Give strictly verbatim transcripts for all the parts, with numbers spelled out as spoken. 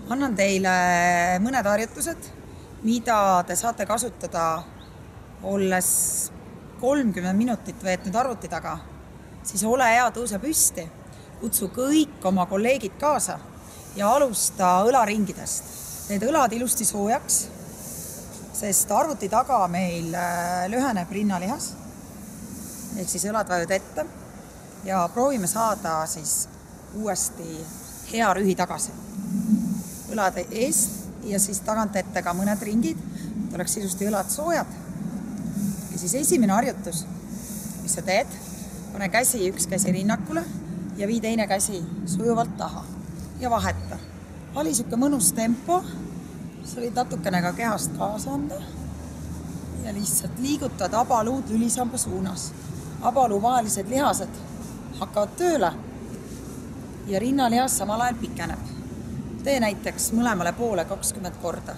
Annan teile mõned harjutused, mida te saate kasutada, olles kolmkümmend minutit veetnud arvuti taga. Siis ole hea, tõuse püsti, kutsu kõik oma kolleegid kaasa ja alusta õlaringidest. Need õlad ilusti soojaks, sest arvuti taga meil lüheneb rinnalihas, ehk siis õlad vajud ette ja proovime saada siis uuesti hea rühi tagasi. Õlad eest ja siis tagant ette ka mõned ringid, et oleks ilusti õlad soojad. Ja siis esimene harjutus, mis sa teed, pane käsi, üks käsi rinnakule ja vii teine käsi sujuvalt taha ja vaheta. Vali siuke mõnus tempo, sa võid natukene ka kehast kaasa anda ja lihtsalt liigutad abaluud lülisamba suunas. Abaluu vahelised lihased hakkavad tööle ja rinnalihas samal ajal pikeneb. Tee näiteks mõlemale poole kakskümmend korda.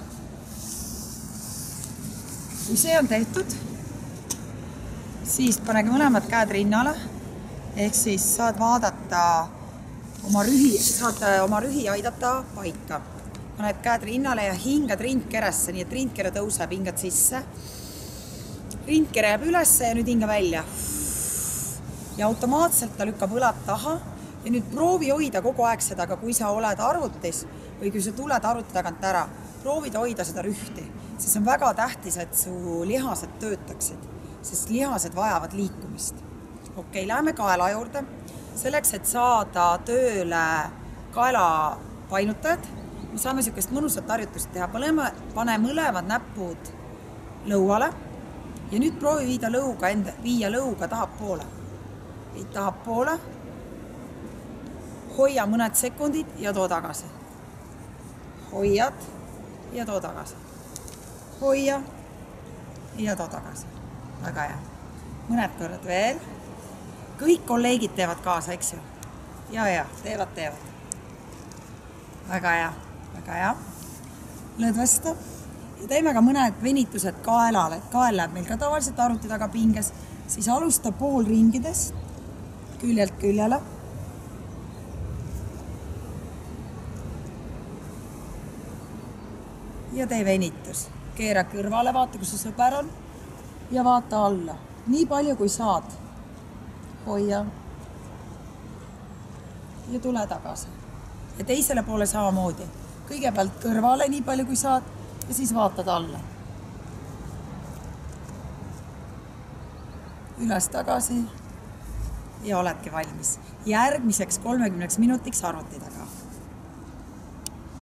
Kui see on tehtud, siis panege mõlemad käed rinnale, ehk siis saad vaadata oma rühi, saad oma rühi aidata paika. Paned käed rinnale ja hingad rindkeresse, nii et rindkere tõuseb, hingad sisse. Rindkere jääb üles ja nüüd hinga välja. Ja automaatselt ta lükkab õlad taha. Ja nüüd proovi hoida kogu aeg seda, aga kui sa oled arvutis või kui sa tuled arvuti tagant ära, proovid hoida seda rühti, siis on väga tähtis, et su lihased töötaksid, sest lihased vajavad liikumist. Okei, läheme kaela juurde. Selleks, et saada tööle kaela painutajad, me saame siukest mõnusat harjutust teha. Pane mõlemad näpud lõuale ja nüüd proovi viida lõuga, enda, viia lõuga tahapoole. Viid tahapoole. Hoia mõned sekundid ja too tagasi. Hoiad ja too tagasi. Hoia ja too tagasi. Väga hea. Mõned korrad veel. Kõik kolleegid teevad kaasa, eks ju? Ja, ja, teevad, teevad. Väga hea, väga hea. Lööd vastu. Ja teeme ka mõned venitused kaelale. Kael läheb meil ka tavaliselt arvuti taga pinges. Siis alusta pool ringidest küljelt küljele. Ja tee venitus. Keera kõrvale, vaata, kus su sõber on ja vaata alla. Nii palju, kui saad. Hoia ja tule tagasi. Ja teisele poole samamoodi. Kõigepealt kõrvale nii palju, kui saad ja siis vaatad alla. Üles tagasi ja oledki valmis. Järgmiseks kolmekümneks minutiks arvuti taga.